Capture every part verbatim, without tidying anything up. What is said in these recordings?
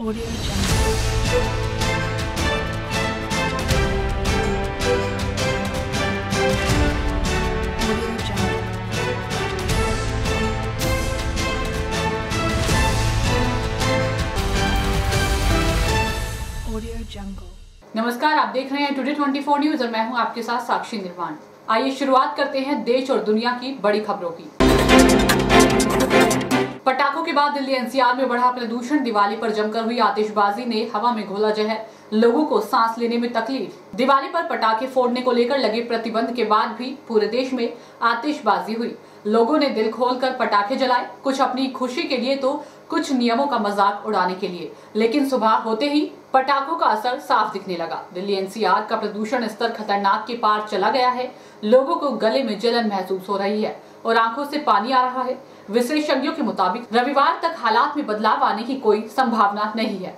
Audio Jungle. Audio Jungle. Audio Jungle. नमस्कार, आप देख रहे हैं टुडे चौबीस न्यूज और मैं हूं आपके साथ साक्षी निर्वाण। आइए शुरुआत करते हैं देश और दुनिया की बड़ी खबरों की। पटाखों के बाद दिल्ली एनसीआर में बढ़ा प्रदूषण। दिवाली पर जमकर हुई आतिशबाजी ने हवा में घोला जहर, लोगों को सांस लेने में तकलीफ। दिवाली पर पटाखे फोड़ने को लेकर लगे प्रतिबंध के बाद भी पूरे देश में आतिशबाजी हुई। लोगों ने दिल खोलकर पटाखे जलाए, कुछ अपनी खुशी के लिए तो कुछ नियमों का मजाक उड़ाने के लिए। लेकिन सुबह होते ही पटाखों का असर साफ दिखने लगा। दिल्ली एनसीआर का प्रदूषण स्तर खतरनाक के पार चला गया है। लोगों को गले में जलन महसूस हो रही है और आंखों से पानी आ रहा है। विशेषज्ञों के मुताबिक रविवार तक हालात में बदलाव आने की कोई संभावना नहीं है।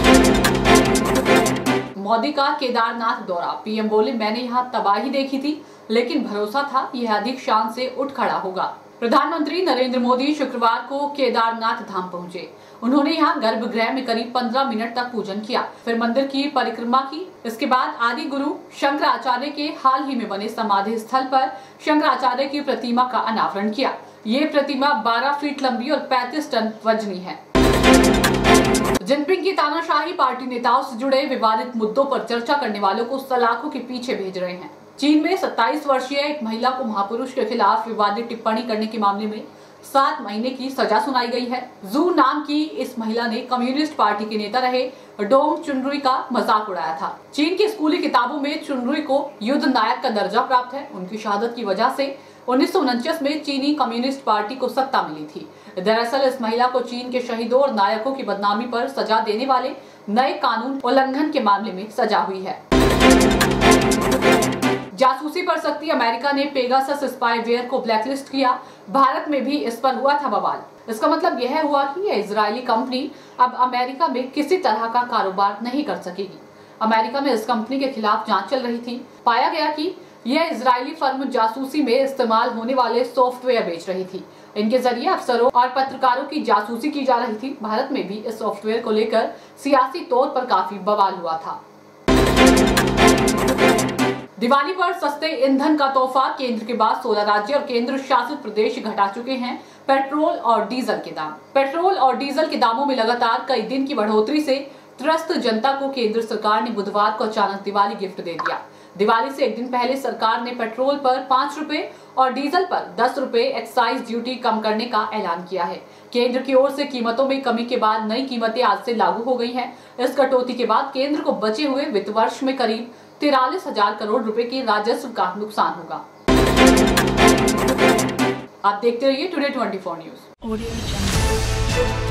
मोदी का केदारनाथ दौरा। पीएम बोले, मैंने यहाँ तबाही देखी थी, लेकिन भरोसा था यह अधिक शान से उठ खड़ा होगा। प्रधानमंत्री नरेंद्र मोदी शुक्रवार को केदारनाथ धाम पहुंचे। उन्होंने यहाँ गर्भगृह में करीब पंद्रह मिनट तक पूजन किया, फिर मंदिर की परिक्रमा की। इसके बाद आदि गुरु शंकराचार्य के हाल ही में बने समाधि स्थल पर शंकराचार्य की प्रतिमा का अनावरण किया। ये प्रतिमा बारह फीट लंबी और पैंतीस टन वजनी है। जिनपिंग की तानाशाही पार्टी नेताओं से जुड़े विवादित मुद्दों पर चर्चा करने वालों को सलाखों के पीछे भेज रहे हैं। चीन में सत्ताईस वर्षीय एक महिला को महापुरुष के खिलाफ विवादित टिप्पणी करने के मामले में सात महीने की सजा सुनाई गई है। जू नाम की इस महिला ने कम्युनिस्ट पार्टी के नेता रहे डोंग चुनरुई का मजाक उड़ाया था। चीन की स्कूली किताबों में चुनरुई को युद्ध नायक का दर्जा प्राप्त है। उनकी शहादत की वजह से उन्नीस सौ उनचास में चीनी कम्युनिस्ट पार्टी को सत्ता मिली थी। दरअसल इस महिला को चीन के शहीदों और नायकों की बदनामी पर सजा देने वाले नए कानून उल्लंघन के मामले में सजा हुई है। जासूसी पर सख्ती। अमेरिका ने पेगासस स्पाईवेयर को ब्लैकलिस्ट किया। भारत में भी इस पर हुआ था बवाल। इसका मतलब यह हुआ कि यह इजरायली कंपनी अब अमेरिका में किसी तरह का कारोबार नहीं कर सकेगी। अमेरिका में इस कंपनी के खिलाफ जांच चल रही थी। पाया गया कि यह इजरायली फर्म जासूसी में इस्तेमाल होने वाले सॉफ्टवेयर बेच रही थी। इनके जरिए अफसरों और पत्रकारों की जासूसी की जा रही थी। भारत में भी इस सॉफ्टवेयर को लेकर सियासी तौर पर काफी बवाल हुआ था। दिवाली पर सस्ते ईंधन का तोहफा। केंद्र के बाद सोलह राज्य और केंद्र शासित प्रदेश घटा चुके हैं पेट्रोल और डीजल के दाम। पेट्रोल और डीजल के दामों में लगातार कई दिन की बढ़ोतरी से त्रस्त जनता को केंद्र सरकार ने बुधवार को अचानक दिवाली गिफ्ट दे दिया। दिवाली से एक दिन पहले सरकार ने पेट्रोल पर पाँच रुपए और डीजल पर दस रुपए एक्साइज ड्यूटी कम करने का ऐलान किया है। केंद्र की ओर से कीमतों में कमी के बाद नई कीमतें आज से लागू हो गई हैं। इस कटौती के बाद केंद्र को बचे हुए वित्त वर्ष में करीब तिरालीस हजार करोड़ रुपए के राजस्व का नुकसान होगा। आप देखते रहिए टुडे चौबीस न्यूज। Audio Jungle.